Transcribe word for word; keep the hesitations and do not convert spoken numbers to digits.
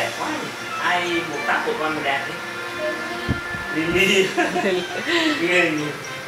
đẹp quá nhỉ. Ai một tác của con mà đẹp đi. Đi đi. Đi đi.